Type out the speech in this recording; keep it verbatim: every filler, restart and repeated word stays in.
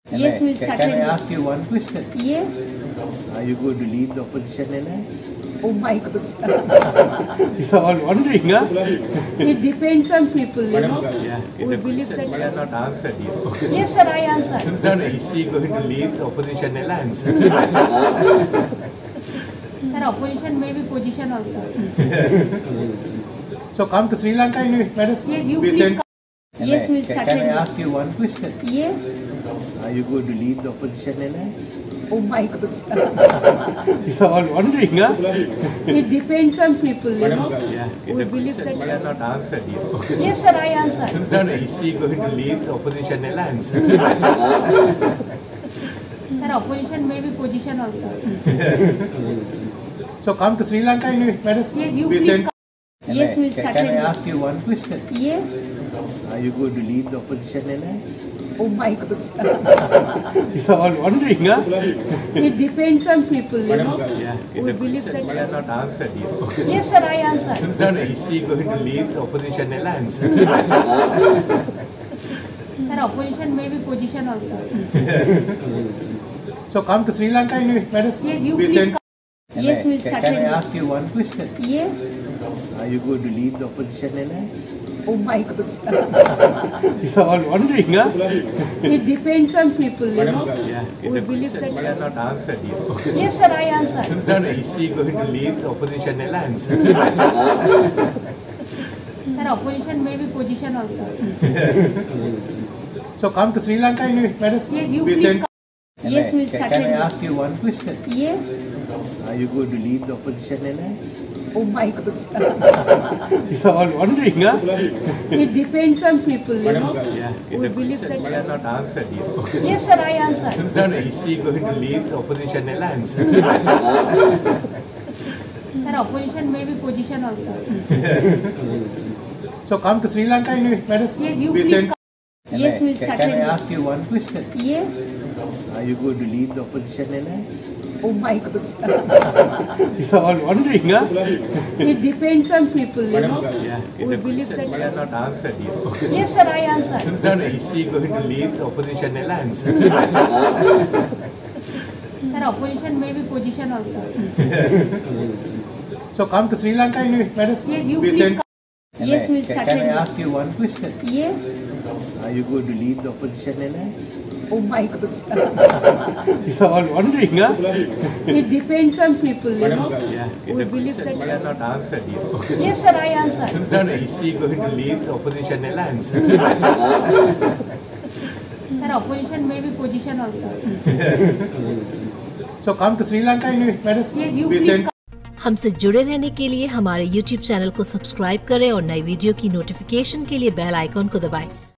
Yes, we'll Can, start. can I ask you one question? Yes. Are you going to leave the opposition alliance? Oh my God. You're all wondering, huh? It depends on people, you know. Yeah. We believe that. She has not answered you. Yes, sir, I answered. No, no, is she going to leave the opposition alliance? Sir, opposition may be position also. So come to Sri Lanka anyway, madam. Yes, you We please send- come. Can Yes, I- we'll can, start. can I ask you one question? Yes. Are you going to leave the opposition alliance? Oh my God. You're all wondering, huh? It depends on people, you know. Yeah. We believe She that. has not answered you. Yes, sir, I answered. No, no, is she going to leave the opposition alliance? Sir, opposition may be position also. So come to Sri Lanka anyway, madam. Yes, you We please send- come. Can Yes, I- we'll can, start. can I ask you one question? Yes. Are you going to leave the opposition alliance? Oh my God. You're all wondering, huh? It depends on people, you know. Yeah. We believe She that. has not answered you. Yes, sir, I answered. No, no, is she going to leave the opposition alliance? Sir, opposition may be position also. So come to Sri Lanka anyway, madam. Yes, you We please send- come. Can Yes, I- we'll can, start. can I ask you one question? Yes. Are you going to leave the opposition alliance? Oh my God. You're all wondering, huh? It depends on people, you know. Yeah. We believe She that. has not answered you. Yes, sir, I answered. No, no, is she going to leave the opposition alliance? Sir, opposition may be position also. So come to Sri Lanka anyway, madam. Yes, you We please send- come. Can Yes, I- we'll can, start. can I ask you one question? Yes. Are you going to leave the opposition alliance? Oh my God. You're all wondering, huh? It depends on people, you know. Yeah. We believe She that. has not answered you. Yes, sir, I answered. No, no, is she going to leave the opposition alliance? Sir, opposition may be position also. So come to Sri Lanka anyway, madam. Yes, you We please send- come. Can Yes, I- we'll can, start. can I ask you one question? Yes. Are you going to leave the opposition alliance? Oh my God. You're all wondering, huh? It depends on people, you know. Yeah. We believe She that. has not answered you. Yes, sir, I answered. No, no, is she going to leave the opposition alliance? Sir, opposition may be position also. So come to Sri Lanka anyway, madam. Yes, you We please send- come. Can Yes, I- we'll can, start. can I ask you one question? Yes. Are you going to leave the opposition alliance? Oh my God. You're all wondering, huh? It depends on people, you know. Yeah. We believe She that. has not answered you. Yes, sir, I answered. No, no, is she going to leave the opposition alliance? Sir, opposition may be position also. So come to Sri Lanka anyway, madam. Yes, you We please send- come. हमसे जुड़े रहने के लिए हमारे YouTube channel को subscribe करें और नई वीडियो की नोटिफिकेशन के लिए बेल आइकॉन को दबाएं।